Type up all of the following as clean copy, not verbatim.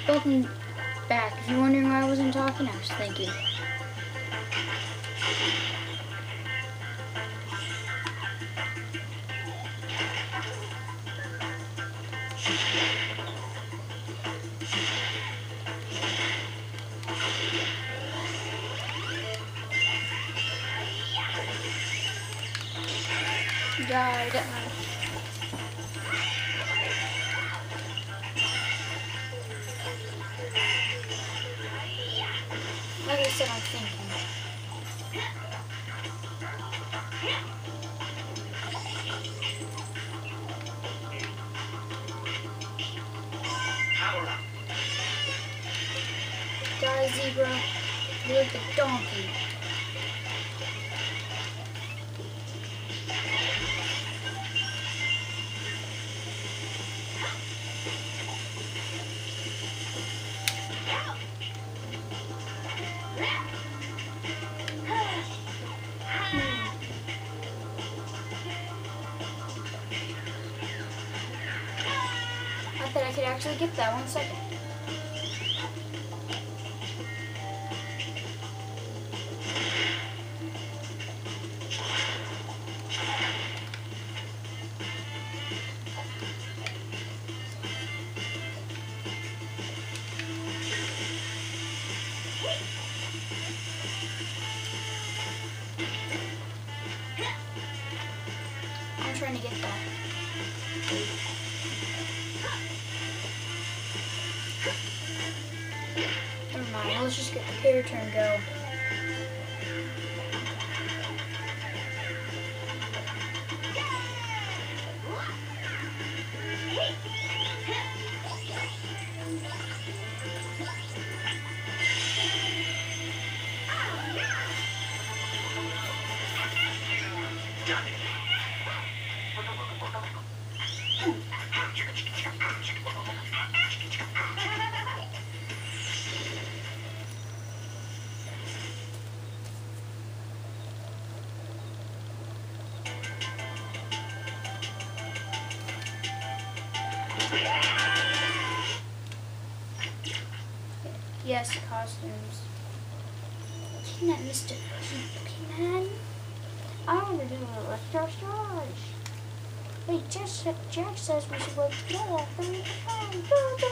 Welcome back. If you're wondering why I wasn't talking, I was thinking. Died. Like I said, I'm thinking. Die, zebra. You're like a donkey. I bet I could actually get that 1 second. I'm trying to get that. Never mind, let's just get the character and go. Yes, costumes. Looking at Mr. Pokemon. I want to do an electro charge. Wait, Jack says we should work together for me to find.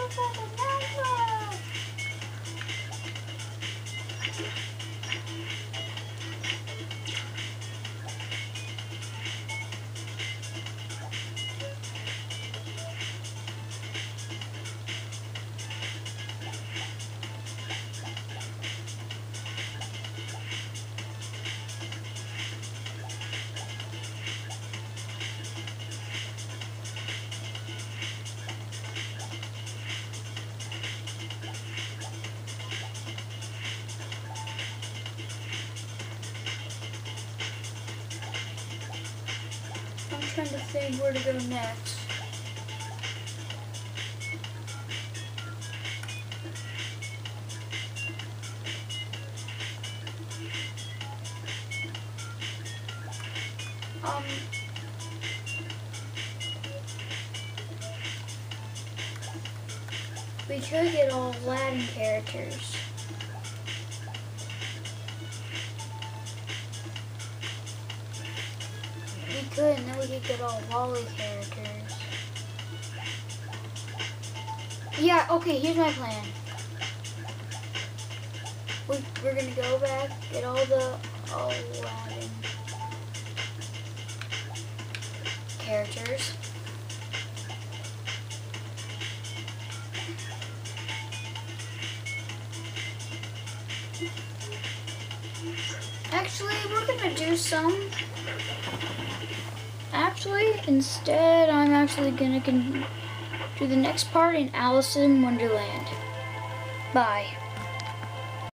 I'm trying to think where to go next. We could get all Latin characters. We could, and then we could get all Wally characters. Yeah, okay, here's my plan. We're gonna go back, get all Latin characters. Actually, we're gonna do some. Instead, I'm actually gonna do the next part in Alice in Wonderland. Bye.